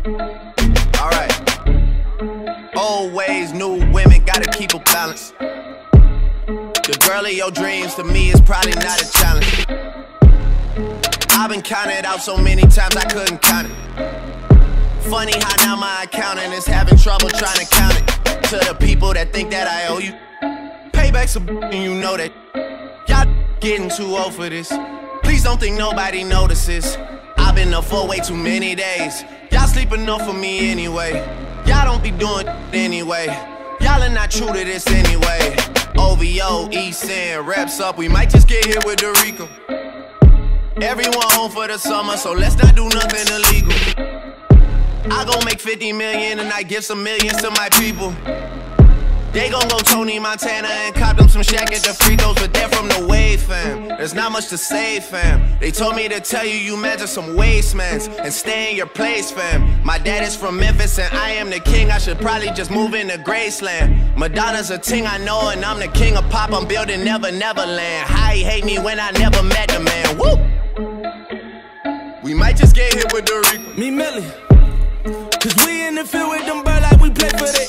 Alright. Old ways, new women, gotta keep a balance. The girl of your dreams to me is probably not a challenge. I've been counted out so many times I couldn't count it. Funny how now my accountant is having trouble trying to count it. To the people that think that I owe you, payback's a and you know that. Y'all getting too old for this. Please don't think nobody notices. I've been up for way too many days. Y'all sleep enough for me anyway. Y'all don't be doing anyway. Y'all are not true to this anyway. OVO, East End, reps up. We might just get hit with Dorico. Everyone home for the summer, so let's not do nothing illegal. I gon' make 50 million and I give some millions to my people. They gon' go Tony Montana and cop them some Shaq at the free throws, but they're from the wave, fam. There's not much to say, fam. They told me to tell you you measure some wastemans and stay in your place, fam. My dad is from Memphis and I am the king. I should probably just move into Graceland. Madonna's a ting I know and I'm the king of pop. I'm building Never Neverland. How he hate me when I never met the man. Woo! We might just get hit with Dorico. Me Millie, cause we in the field with them birds like we play for the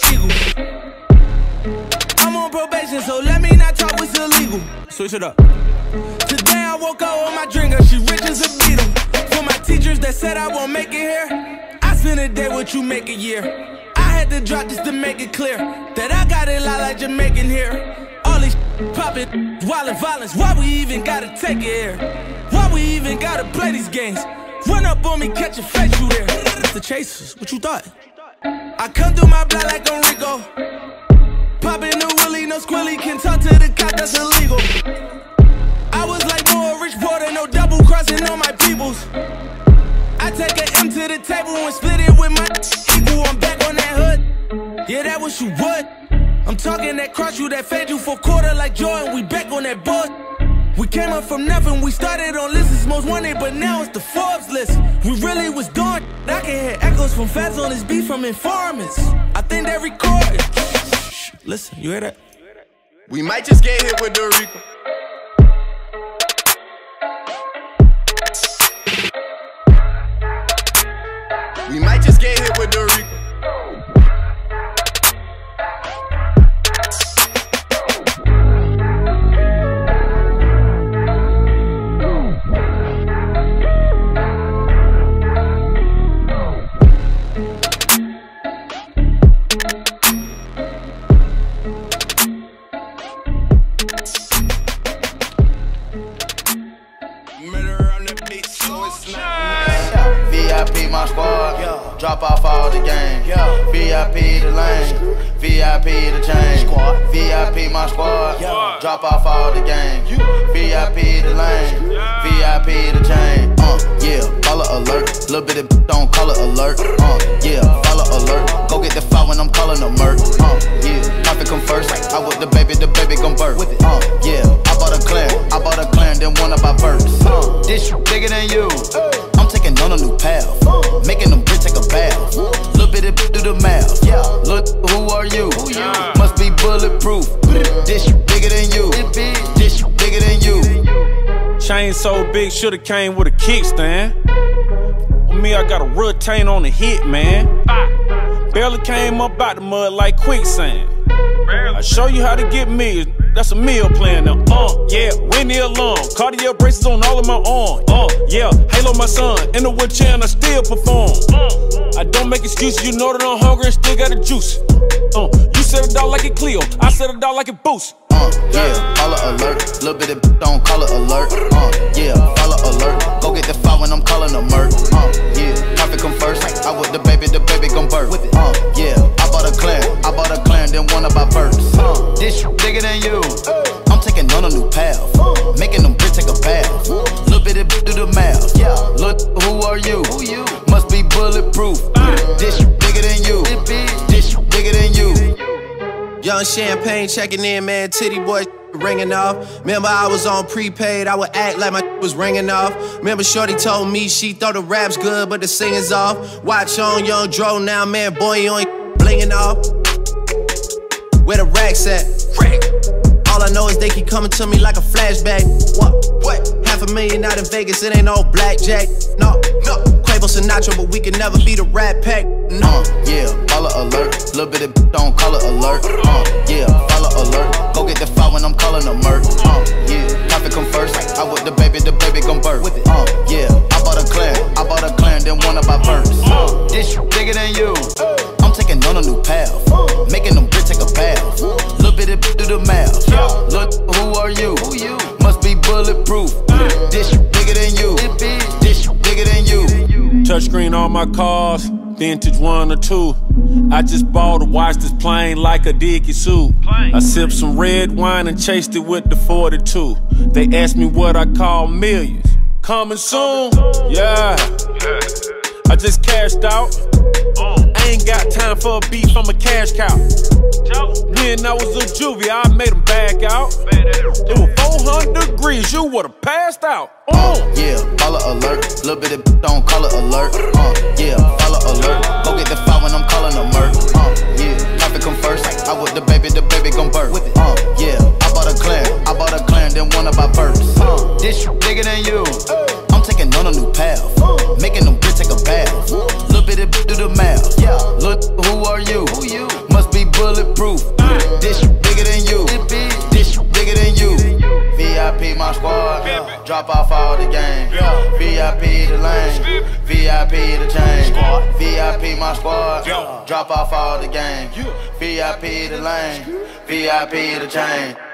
Eagles. I'm on probation, so let me not talk what's illegal. Switch it up. Today I woke up with my drinker, she rich as a beetle. For my teachers that said I won't make it here, I spend a day what you make a year. I had to drop just to make it clear that I got it lot like Jamaican here. All these poppin', wildin' violence, why we even gotta take it here? Why we even gotta play these games? Run up on me, catch a face, you there. It's the Chasers, what you thought? I come through my block like Enrico. Poppin' the Willie, no squilly, can talk to the cop, that's illegal. I was like more rich border, no double crossing on my peoples. I take an M to the table and split it with my equal. I'm back on that hood, yeah, that what you would. I'm talking that cross you, that fade you for quarter like Jordan, we back on that board. We came up from nothing, we started on lists most wanted, but now it's the Forbes list. We really was doing I can hear echoes from fans on this beat from informants. I think they recorded. Listen, you hear that? We might just get hit with Dorico. We might just get hit with Dorico. VIP my squad, drop off all the game. VIP the lane, VIP the chain. VIP my squad, drop off all the game. VIP the lane, VIP the chain. Yeah, follow alert, little bit of don't call it alert. Yeah, follow alert, go get the file when I'm calling a murk. Yeah, profit come first, I with the baby gon' birth. Yeah, I bought a clan, then one of my verse. This bigger than you. I'm taking on a new path, making them bitch take a bath. Little bit of do the math. Look, who are you? Must be bulletproof. This bigger than you. This bigger than you. Chain so big, shoulda came with a kickstand. On me, I got a retain on the hit, man. Barely came up out the mud like quicksand. I show you how to get millions. That's a meal plan now. Yeah, Winnie alarm. Cartier braces on all of my arms. Yeah, Halo my son. In the wheelchair and I still perform. I don't make excuses. You know that I'm hungry and still got the juice. You said a dog like it Cleo. I said a dog like it Boost. Yeah, follow alert. Little bit of don't call it alert. Yeah, follow alert. Go get the file when I'm calling a murk. Yeah, profit come first. I with the baby gon' birth. Yeah, I bought a clan, then one of my verse. This bigger than you. I'm taking on a new path, making them bitch take a bath. Little bit of do the math. Look, who are you? Must be bulletproof. This bigger than you. This bigger than you. Young Champagne checking in, man. Titty boy ringing off. Remember I was on prepaid, I would act like my was ringing off. Remember Shorty told me she thought the rap's good, but the singing's off. Watch on Young Dro now, man. Boy, you ain't blinging off. Where the racks at? All I know is they keep coming to me like a flashback. What? $500,000 out in Vegas, it ain't no blackjack. No. Quavo Sinatra, but we can never be the Rat Pack. No. Yeah, follow alert. Little bit of don't call it alert. Yeah, follow alert. Go get the file when I'm calling a murk. Yeah, profit come first. I with the baby gon' birth. Yeah, I bought a clan, then one of my verse. This shit bigger than you. I'm taking on a new path, making them bitch take a bath. Little bit of do the math. Look, who are you? Must be bulletproof. This shit bigger than you. This shit bigger than you. Touchscreen on my cars, vintage 1 or 2. I just bought a watch that's plain like a Dickie suit. I sipped some red wine and chased it with the 42. They asked me what I call millions. Coming soon, yeah. I just cashed out. I ain't got time for a beef, I'm a cash cow. When I was a juvie, I made them back out. It was 400 degrees, you would've passed out. Yeah, follow alert. Little bit of don't call it alert. Yeah, follow alert. Go get the file when I'm calling a murk. Yeah, profit come first. I with the baby gon' birth. Yeah, I bought a clan, then one of my verse. This shit bigger than you. I'm taking on a new path, making them bitch take a bath. Little bit of do the math. Look, who are you? Must be bulletproof. This shit bigger than you. This shit bigger than you. VIP my squad, drop off all the game. VIP the lane, VIP the chain. VIP my squad, drop off all the game. VIP the lane, VIP the chain.